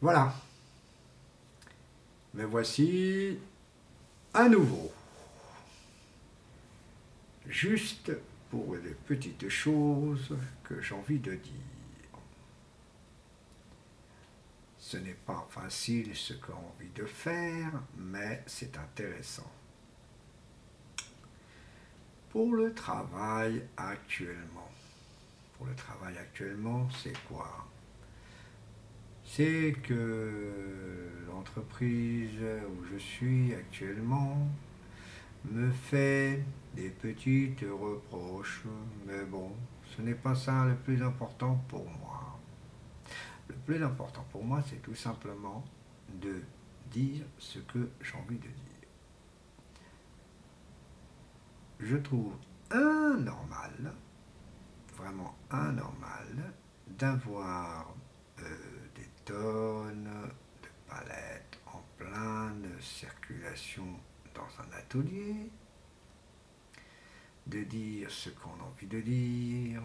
Voilà, me voici à nouveau, juste pour les petites choses que j'ai envie de dire. Ce n'est pas facile ce qu'on a envie de faire, mais c'est intéressant. Pour le travail actuellement. Pour le travail actuellement, c'est quoi? C'est que l'entreprise où je suis actuellement me fait des petites reproches, mais bon, ce n'est pas ça le plus important pour moi. Le plus important pour moi, c'est tout simplement de dire ce que j'ai envie de dire. Je trouve anormal, vraiment anormal, d'avoir des tonnes de palettes en pleine circulation dans un atelier, de dire ce qu'on a envie de dire,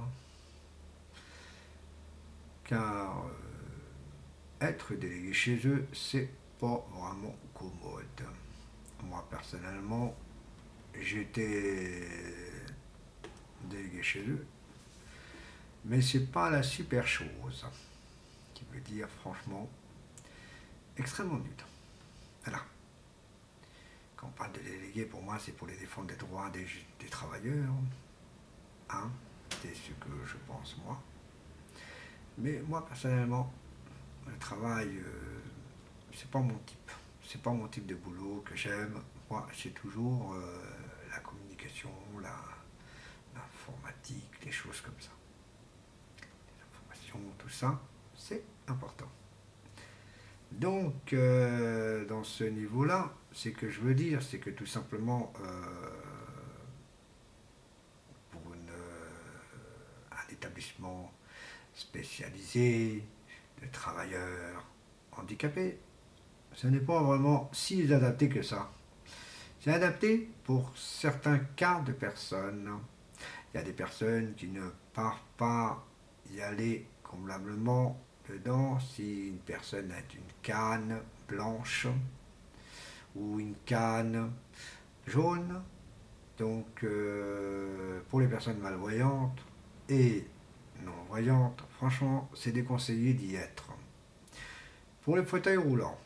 car être délégué chez eux, c'est pas vraiment commode. Moi, personnellement, j'étais délégué chez eux, mais c'est pas la super chose, qui veut dire franchement extrêmement nul. Voilà. Quand on parle de délégué, pour moi, c'est pour les défendre des droits des travailleurs. Hein, c'est ce que je pense moi. Mais moi, personnellement, le travail, c'est pas mon type. C'est pas mon type de boulot que j'aime. Moi, c'est toujours la communication, l'informatique, les choses comme ça. L'information, tout ça, c'est important. Donc, dans ce niveau-là, c'est que je veux dire, c'est que tout simplement, pour un établissement spécialisé de travailleurs handicapés, ce n'est pas vraiment si adapté que ça. C'est adapté pour certains cas de personnes. Il y a des personnes qui ne peuvent pas y aller convenablement dedans si une personne a une canne blanche ou une canne jaune. Donc pour les personnes malvoyantes et non-voyantes, franchement, c'est déconseillé d'y être. Pour les fauteuils roulants,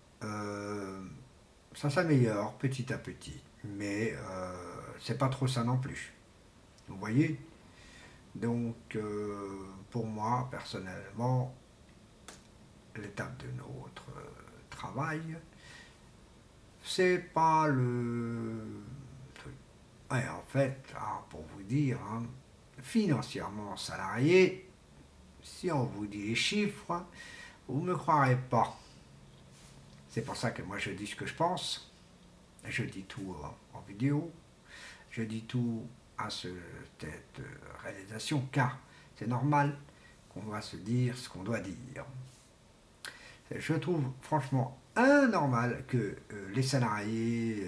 ça s'améliore petit à petit, mais c'est pas trop ça non plus. Vous voyez? Donc pour moi, personnellement, l'étape de notre travail, c'est pas le truc. Ouais, en fait, pour vous dire, hein, financièrement salarié, si on vous dit les chiffres, vous ne me croirez pas. C'est pour ça que moi je dis ce que je pense. Je dis tout en vidéo. Je dis tout à cette réalisation, car c'est normal qu'on va se dire ce qu'on doit dire. Je trouve franchement anormal que les salariés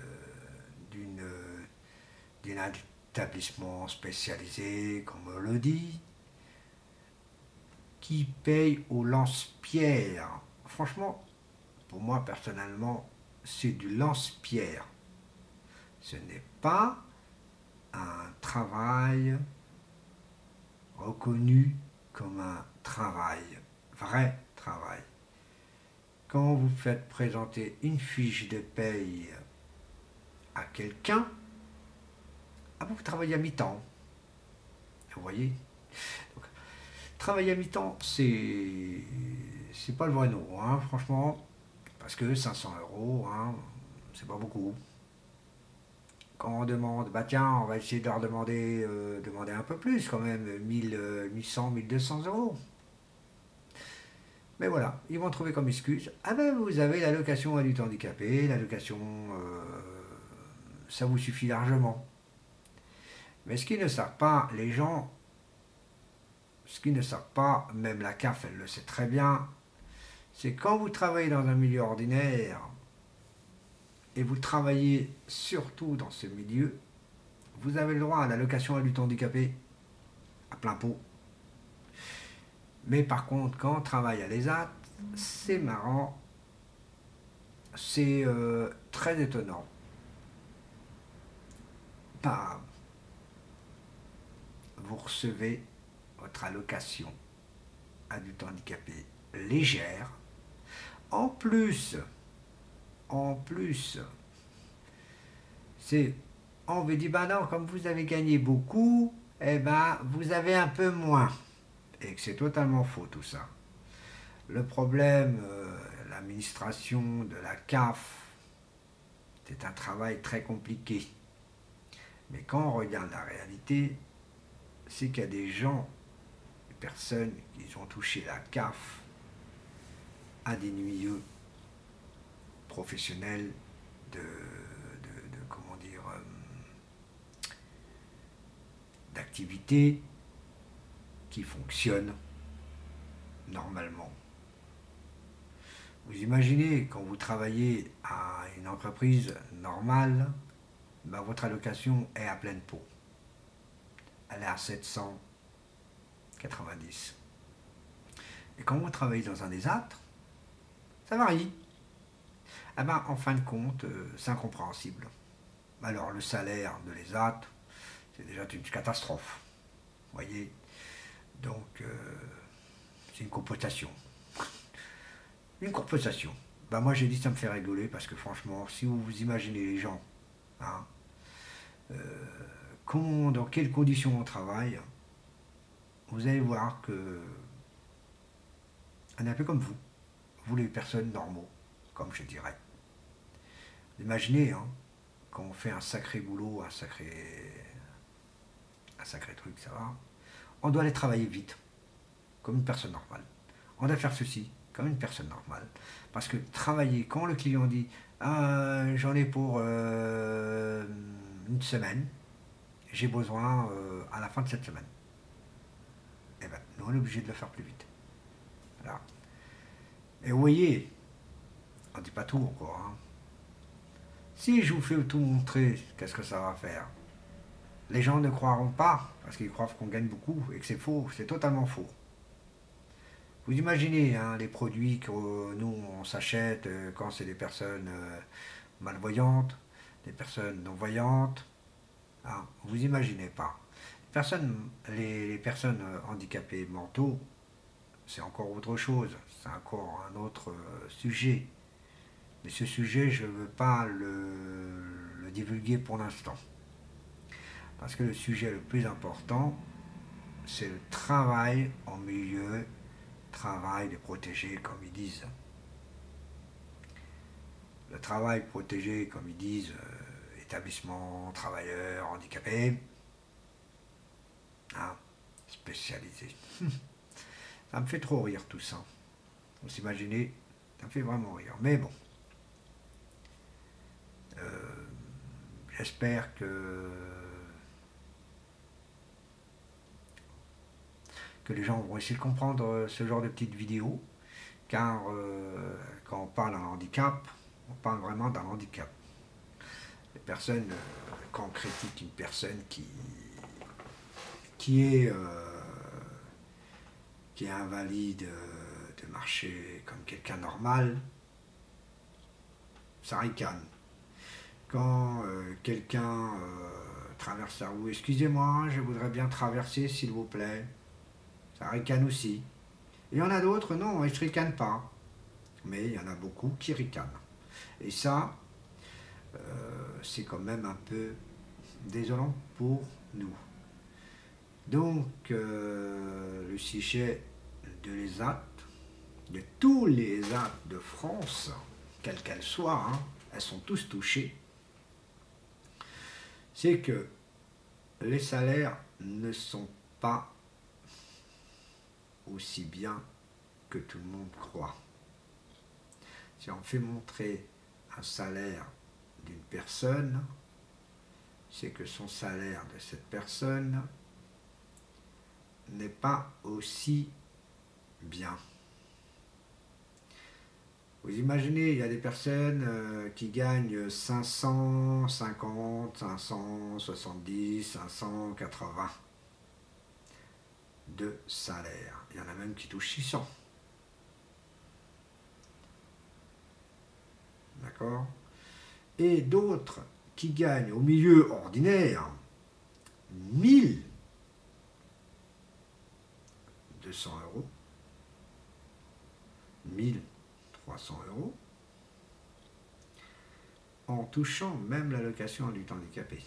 d'un établissement spécialisé, comme on le dit, qui payent au lance-pierre. Franchement, pour moi personnellement, c'est du lance-pierre. Ce n'est pas un travail reconnu comme un travail, vrai travail. Quand vous faites présenter une fiche de paye à quelqu'un, vous travaillez à mi-temps. Vous voyez? Donc, travailler à mi-temps, c'est pas le vrai nom, hein, franchement, parce que 500 euros, hein, c'est pas beaucoup. Quand on demande, bah tiens, on va essayer de leur demander un peu plus quand même, 1100, 1200 euros. Mais voilà, ils vont trouver comme excuse, ah ben vous avez l'allocation adulte handicapé, l'allocation, ça vous suffit largement. Mais ce qu'ils ne savent pas, les gens, ce qu'ils ne savent pas, même la CAF, elle le sait très bien, c'est quand vous travaillez dans un milieu ordinaire, et vous travaillez surtout dans ce milieu, vous avez le droit à l'allocation adulte handicapé à plein pot. Mais par contre, quand on travaille à l'ESAT, c'est marrant, c'est très étonnant. Bah, vous recevez votre allocation adulte handicapé légère. En plus, en plus, c'est, on vous dit, bah non, comme vous avez gagné beaucoup, eh ben, vous avez un peu moins. Et que c'est totalement faux tout ça. Le problème, l'administration de la CAF, c'est un travail très compliqué. Mais quand on regarde la réalité, c'est qu'il y a des gens, des personnes qui ont touché la CAF à des milieux professionnels comment dire, d'activités qui fonctionnent normalement. Vous imaginez, quand vous travaillez à une entreprise normale, ben votre allocation est à pleine pot. Elle est à 790. Et quand vous travaillez dans un ESAT, ça varie. Eh ben, en fin de compte, c'est incompréhensible. Alors, le salaire de l'ESAT, c'est déjà une catastrophe. Vous voyez. Donc, c'est une compensation. Une compensation. Ben, moi, j'ai dit ça me fait rigoler parce que franchement, si vous vous imaginez les gens, hein, dans quelles conditions on travaille, vous allez voir que on est un peu comme vous les personnes normaux, comme je dirais. Imaginez, hein, quand on fait un sacré boulot, un sacré truc, ça va, on doit aller travailler vite, comme une personne normale. On doit faire ceci, comme une personne normale. Parce que travailler, quand le client dit ah, j'en ai pour une semaine, j'ai besoin à la fin de cette semaine. Eh bien, nous on est obligé de le faire plus vite. Voilà. Et vous voyez, on ne dit pas tout encore. Hein. Si je vous fais tout montrer, qu'est-ce que ça va faire? Les gens ne croiront pas, parce qu'ils croient qu'on gagne beaucoup, et que c'est faux, c'est totalement faux. Vous imaginez hein, les produits que nous on s'achète quand c'est des personnes malvoyantes, des personnes non-voyantes. Hein, vous imaginez pas. Les personnes handicapées mentaux, c'est encore autre chose, c'est encore un autre sujet. Mais ce sujet, je ne veux pas le divulguer pour l'instant. Parce que le sujet le plus important, c'est le travail en milieu, travail des protégés, comme ils disent. Le travail protégé, comme ils disent, établissement, travailleurs, handicapés, hein, spécialisé. Ça me fait trop rire tout ça. Vous imaginez, ça me fait vraiment rire. Mais bon, j'espère que les gens vont essayer de comprendre ce genre de petites vidéos, car quand on parle d'un handicap, on parle vraiment d'un handicap. Les personnes, quand on critique une personne qui est invalide de marcher comme quelqu'un normal, ça ricane. Quand quelqu'un traverse la rue, excusez-moi, je voudrais bien traverser s'il vous plaît, ça ricane aussi. Il y en a d'autres, non, ils ne ricanent pas. Mais il y en a beaucoup qui ricanent. Et ça, c'est quand même un peu désolant pour nous. Donc, le sujet de l'ESAT, de tous les ESAT de France, quelles qu'elles soient, hein, elles sont tous touchées, c'est que les salaires ne sont pas aussi bien que tout le monde croit. Si on fait montrer un salaire d'une personne, c'est que son salaire de cette personne n'est pas aussi bien. Vous imaginez, il y a des personnes qui gagnent 550, 570, 580 de salaire. Il y en a même qui touchent 600. d'accord? Et d'autres qui gagnent au milieu ordinaire 1 200 €, 1 300 € en touchant même l'allocation adulte handicapé.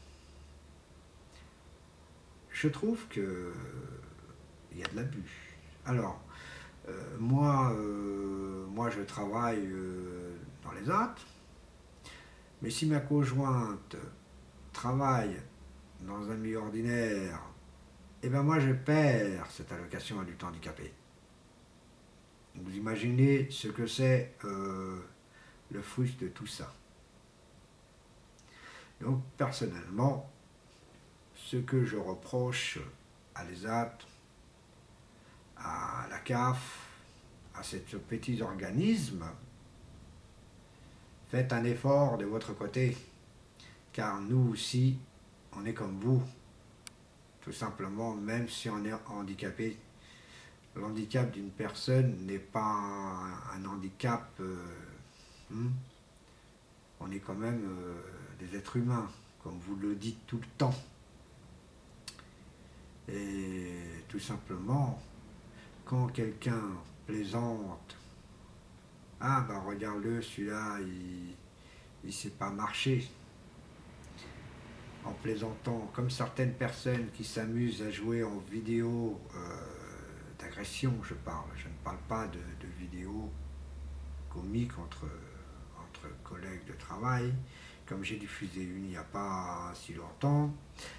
Je trouve que il y a de l'abus. Alors, moi, je travaille dans les AT, mais si ma conjointe travaille dans un milieu ordinaire, eh bien moi je perds cette allocation adulte handicapé. Vous imaginez ce que c'est le fruit de tout ça. Donc personnellement, ce que je reproche à l'ESAT, à la CAF, à ces petits organismes, faites un effort de votre côté, car nous aussi, on est comme vous, tout simplement, même si on est handicapé. L'handicap d'une personne n'est pas un handicap, on est quand même des êtres humains, comme vous le dites tout le temps. Et tout simplement, quand quelqu'un plaisante, ah ben regarde-le, celui-là, il ne sait pas marcher. En plaisantant, comme certaines personnes qui s'amusent à jouer en vidéo d'agression, je ne parle pas de vidéos comiques entre collègues de travail, comme j'ai diffusé une il n'y a pas si longtemps.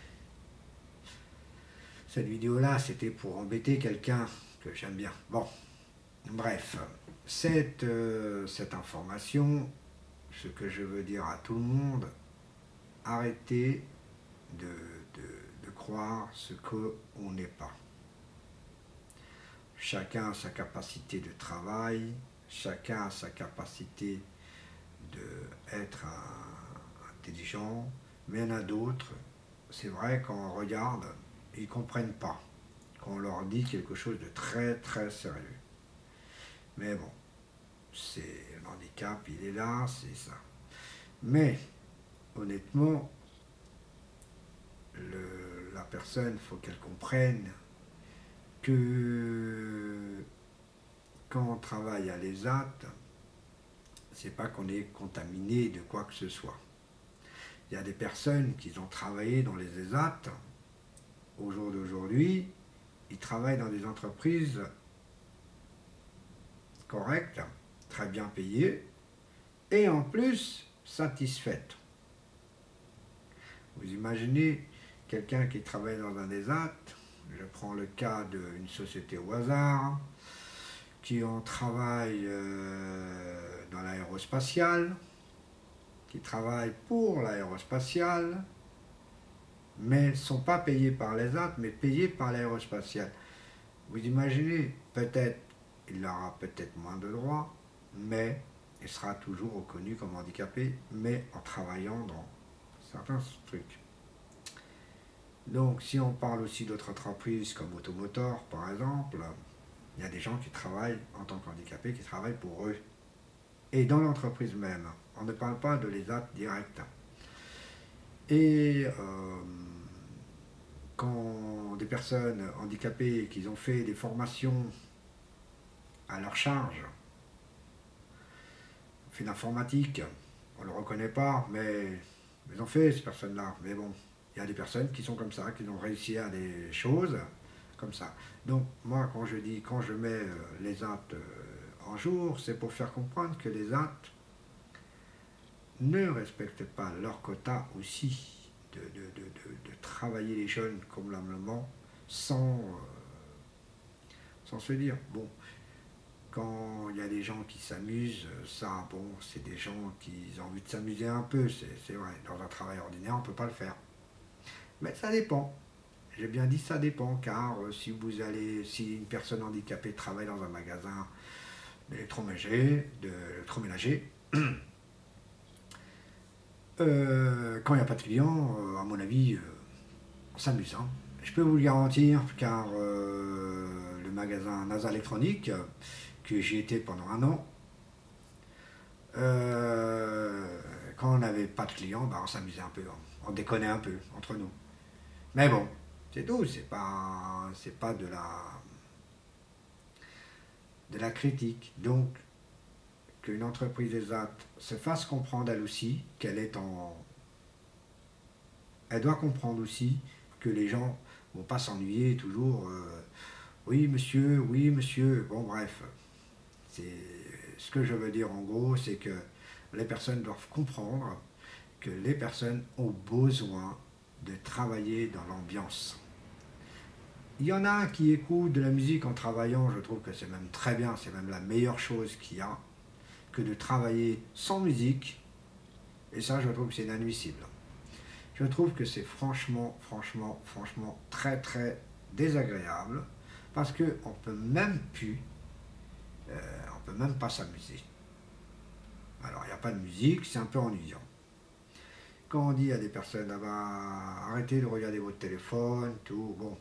Cette vidéo-là, c'était pour embêter quelqu'un que j'aime bien. Bon, bref, cette information, ce que je veux dire à tout le monde, arrêtez de croire ce qu'on n'est pas. Chacun a sa capacité de travail, chacun a sa capacité d'être intelligent, mais il y en a d'autres, c'est vrai, quand on regarde, ils ne comprennent pas, quand on leur dit quelque chose de très très sérieux. Mais bon, c'est le handicap, il est là, c'est ça. Mais, honnêtement, la personne, il faut qu'elle comprenne que quand on travaille à l'ESAT, c'est pas qu'on est contaminé de quoi que ce soit. Il y a des personnes qui ont travaillé dans les ESAT, au jour d'aujourd'hui, ils travaillent dans des entreprises correctes, très bien payées, et en plus satisfaites. Vous imaginez quelqu'un qui travaille dans un ESAT, je prends le cas d'une société au hasard, qui en travaille dans l'aérospatiale, qui travaille pour l'aérospatiale, mais ne sont pas payés par l'ESAT, mais payés par l'aérospatiale. Vous imaginez, peut-être, il aura peut-être moins de droits, mais il sera toujours reconnu comme handicapé, mais en travaillant dans certains trucs. Donc, si on parle aussi d'autres entreprises comme Automotor, par exemple, il y a des gens qui travaillent en tant qu'handicapés, qui travaillent pour eux. Et dans l'entreprise même, on ne parle pas de l'ESAT direct. Et quand des personnes handicapées qui ont fait des formations à leur charge, fait d'informatique, on ne le reconnaît pas, mais ils ont fait ces personnes-là. Mais bon, il y a des personnes qui sont comme ça, qui ont réussi à des choses comme ça. Donc moi, quand je mets l'ESAT en jour, c'est pour faire comprendre que les ESAT ne respectent pas leur quota aussi de travailler les jeunes convenablement sans se dire, bon, quand il y a des gens qui s'amusent, ça, bon, c'est des gens qui ont envie de s'amuser un peu, c'est vrai, dans un travail ordinaire, on ne peut pas le faire. Mais ça dépend. J'ai bien dit ça dépend, car si une personne handicapée travaille dans un magasin d'électroménager, quand il n'y a pas de clients, à mon avis, on s'amuse. Hein. Je peux vous le garantir, car le magasin NASA Électronique, que j'y étais pendant 1 an, Quand on n'avait pas de clients, bah, on s'amusait un peu, on déconnait un peu entre nous. Mais bon, c'est tout, c'est pas de la critique. Donc, qu'une entreprise ESAT se fasse comprendre elle aussi qu'elle est en... Elle doit comprendre aussi que les gens vont pas s'ennuyer toujours. Oui monsieur, bon bref. C'est ce que je veux dire en gros, c'est que les personnes doivent comprendre que les personnes ont besoin de travailler dans l'ambiance. Il y en a qui écoutent de la musique en travaillant, je trouve que c'est même très bien, c'est même la meilleure chose qu'il y a, que de travailler sans musique, et ça je trouve que c'est inadmissible. Je trouve que c'est franchement très désagréable, parce qu'on peut même plus, on peut même pas s'amuser. Alors il n'y a pas de musique, c'est un peu ennuyant. Quand on dit à des personnes, ah bah, arrêtez de regarder votre téléphone, tout, bon,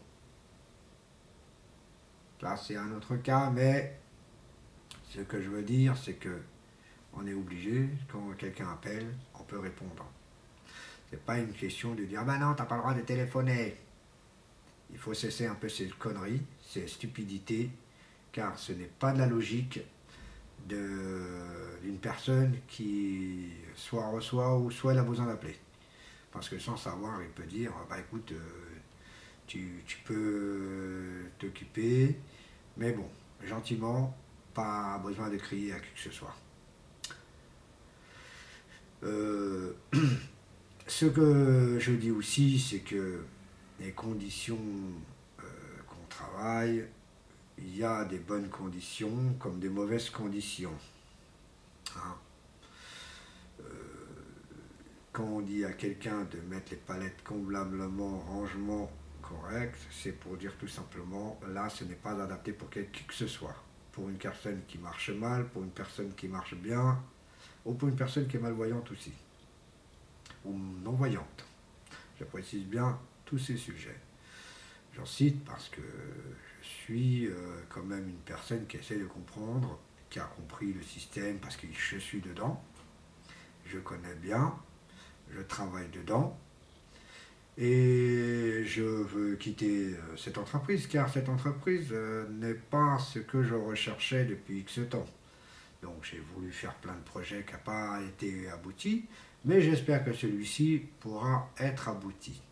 là c'est un autre cas, mais ce que je veux dire, c'est que on est obligé, quand quelqu'un appelle, on peut répondre. C'est pas une question de dire, ah bah non, t'as pas le droit de téléphoner. Il faut cesser un peu ces conneries, ces stupidités, car ce n'est pas de la logique d'une personne qui soit reçoit ou soit elle a besoin d'appeler. Parce que sans savoir, il peut dire, bah écoute, tu peux t'occuper, mais bon, gentiment, pas besoin de crier à qui que ce soit. Ce que je dis aussi, c'est que les conditions qu'on travaille, il y a des bonnes conditions comme des mauvaises conditions. Hein. Quand on dit à quelqu'un de mettre les palettes convenablement, rangement correct, c'est pour dire tout simplement, là ce n'est pas adapté pour qui que ce soit. Pour une personne qui marche mal, pour une personne qui marche bien, ou pour une personne qui est malvoyante aussi, ou non-voyante. Je précise bien tous ces sujets. J'en cite parce que je suis quand même une personne qui essaie de comprendre, qui a compris le système parce que je suis dedans, je connais bien, je travaille dedans, et je veux quitter cette entreprise, car cette entreprise n'est pas ce que je recherchais depuis X temps. Donc j'ai voulu faire plein de projets qui n'ont pas été aboutis, mais j'espère que celui-ci pourra être abouti.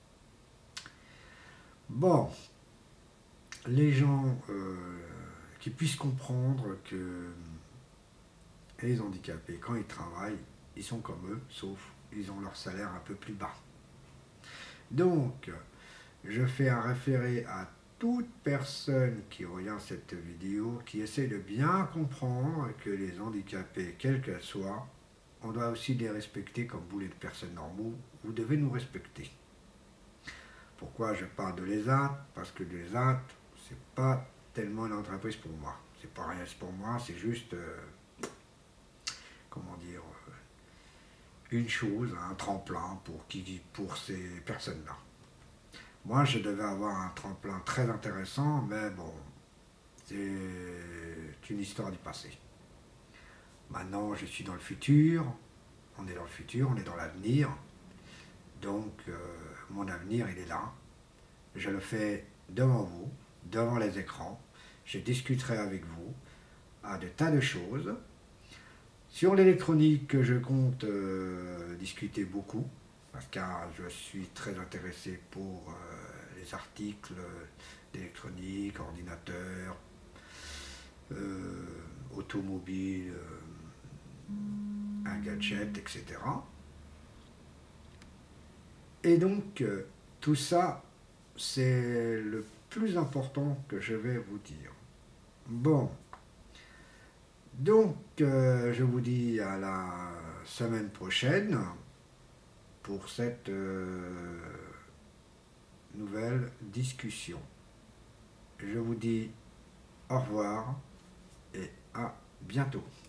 Bon, les gens qui puissent comprendre que les handicapés, quand ils travaillent, ils sont comme eux, sauf ils ont leur salaire un peu plus bas. Donc, je fais un référé à toute personne qui regarde cette vidéo, qui essaie de bien comprendre que les handicapés, quels qu'elles soient, on doit aussi les respecter comme vous les personnes normaux, vous devez nous respecter. Pourquoi je parle de l'ESAT? Parce que l'ESAT, c'est pas tellement une entreprise pour moi. C'est pas rien pour moi, c'est juste, comment dire, une chose, un tremplin pour ces personnes-là. Moi, je devais avoir un tremplin très intéressant, mais bon, c'est une histoire du passé. Maintenant, je suis dans le futur, on est dans le futur, on est dans l'avenir, donc mon avenir, il est là. Je le fais devant vous, devant les écrans, je discuterai avec vous à de tas de choses. Sur l'électronique, je compte discuter beaucoup, car je suis très intéressé pour les articles d'électronique, ordinateur, automobile, un gadget, etc. Et donc, tout ça, c'est le plus important que je vais vous dire. Bon, donc je vous dis à la semaine prochaine pour cette nouvelle discussion. Je vous dis au revoir et à bientôt.